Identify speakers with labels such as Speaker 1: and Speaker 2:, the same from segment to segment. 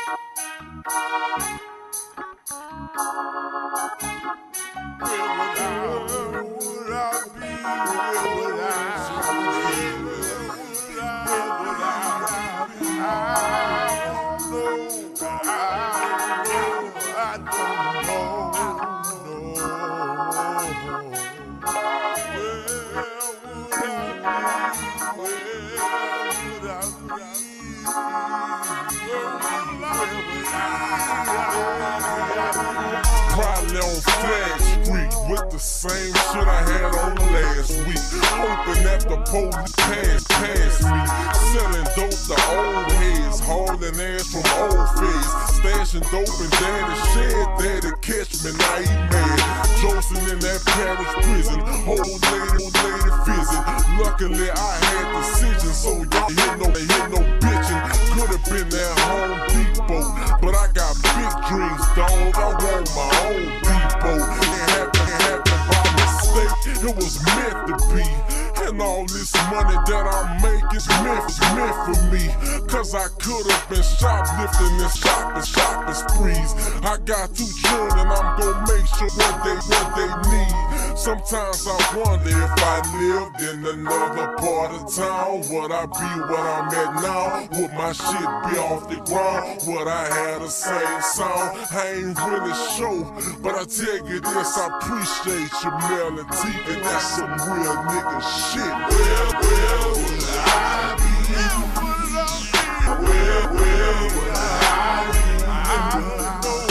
Speaker 1: Probably on Flag Street with the same shit I had on last week. Hoping that the police pass me. Selling dope to old heads, hauling ass from old feds. Stashing dope in daddy's shed, daddy catch me, now he mad. Josing in that parish prison, old lady fizzing. Luckily I had decisions, so y'all hit no bitching. Could've been that Home Depot, but I got big dreams, dawg. I want my own depot. It happened by mistake, it was meant to be. And all this money that I make is meant for me. Cause I could've been shoplifting and shopping sprees. I got 2 children, I'm gon' make sure what they need. Sometimes I wonder if I lived in another part of town, would I be what I'm at now? Would my shit be off the ground? Would I have the same sound? I ain't really sure, but I tell you this, I appreciate your melody, and that's some real nigga shit. Where would I be? Where would I be?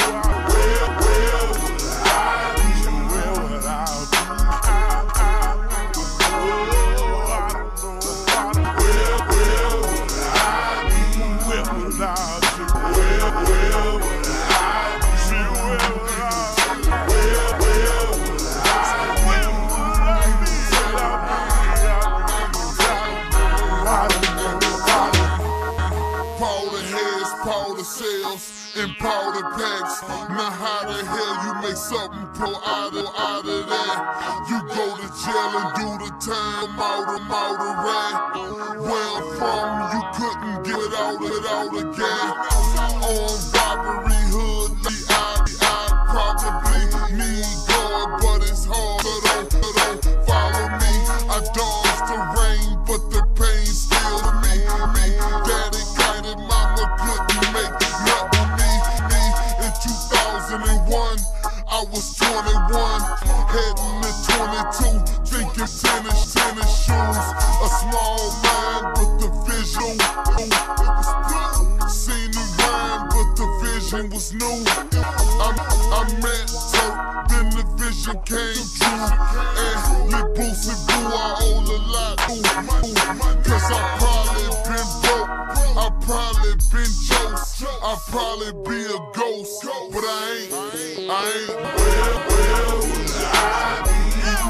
Speaker 1: In powder packs, now how the hell you make something pull out of there? You go to jail and do the time out of rag. Where I'm from, you couldn't get out again. On robbery hood, I probably need God, but it's hard. So don't follow me. I dodged the rain, but the pain still to me. Daddy guided, mama couldn't make nothing. 2001, I was 21, heading to 22, thinking tennis shoes. A small mind, but the vision, seen the rhyme, but the vision was new. I met Turk, then the vision came true. And with Boosie Boo, I owe a lot. Cause I probably been broke, I probably been jokes, I probably be a ghost, but I ain't. Where would I be?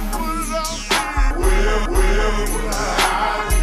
Speaker 1: Where would I be?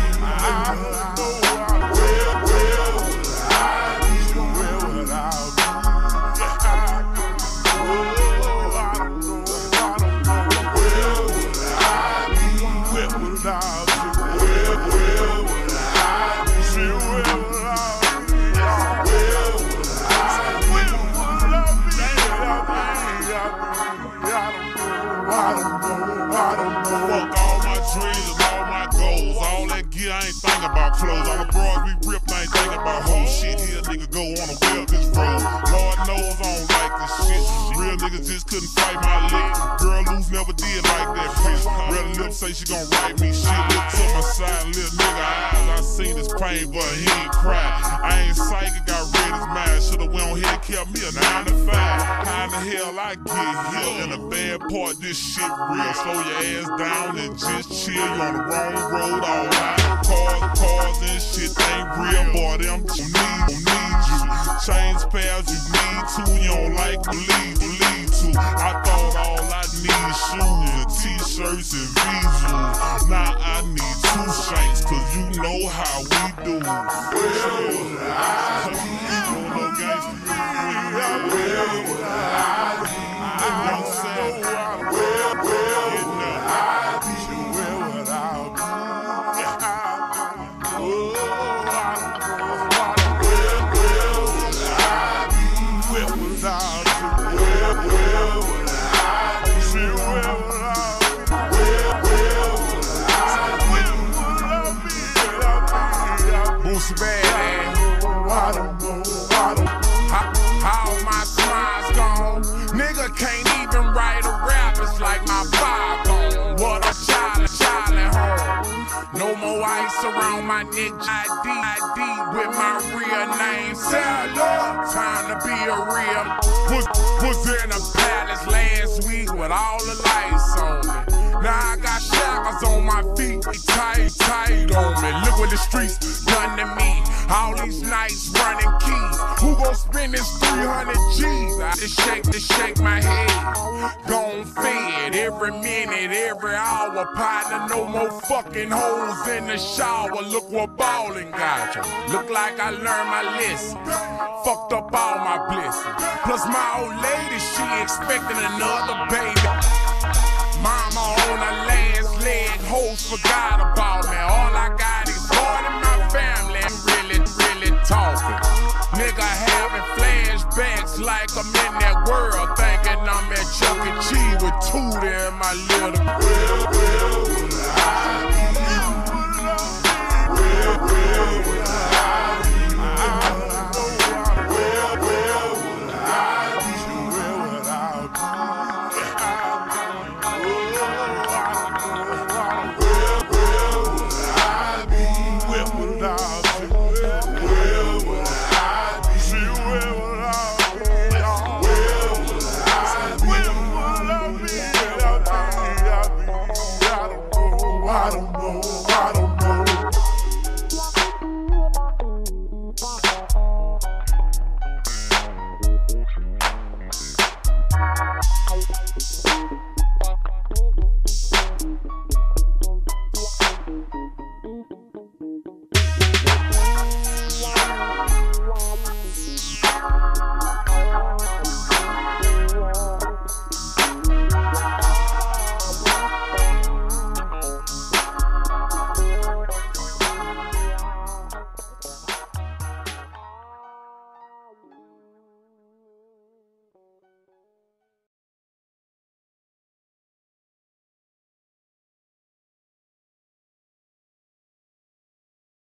Speaker 1: I ain't thinking about clothes. All the bras we ripped, I ain't thinking about whole shit. Here, nigga, go on a well this road. Lord knows I don't like this shit. Real niggas just couldn't fight my lick. Girl loose never did like that bitch. Red lips say she gon' write me shit. Look to my side, little nigga eyes. I seen his pain, but he ain't cry. I ain't psychic, got red his mind. Should've went on here and kept me a 9 to 5. How the hell I get here? In a bad part, this shit real. Slow your ass down and just chill. You on the wrong road all night. Cars and shit ain't real, boy, them need you. Change pairs you need to, you don't like believe to. I thought all I need shoes and t-shirts and visuals. Now I need 2 shanks, cause you know how we do. Where would I be? Where would I be? Where would I be? streets bad. I don't know. How my smiles gone? Nigga can't even write a rap, it's like my vibe gone. What a child at home. No more ice around my neck. ID with my real name. Sailor, time to be a real. Was in a palace last week with all the lights on me. Now I got shackles on my feet, tight on me. Look what the streets done to me. All these nights running keys. Who gon' spend this 300 G's? I just shake my head. Gon' fed every minute, every hour. Partner, no more fucking hoes in the shower. Look what ballin' got you. Look like I learned my lesson. Fucked up all my blessings. Plus my old lady, she expecting another baby. Mama on her last leg, hoes forgot about me. All I got is God in my family. I'm really talking. Nigga having flashbacks like I'm in that world, thinking I'm at Chuck E. Cheese with Tootie in my little I don't know.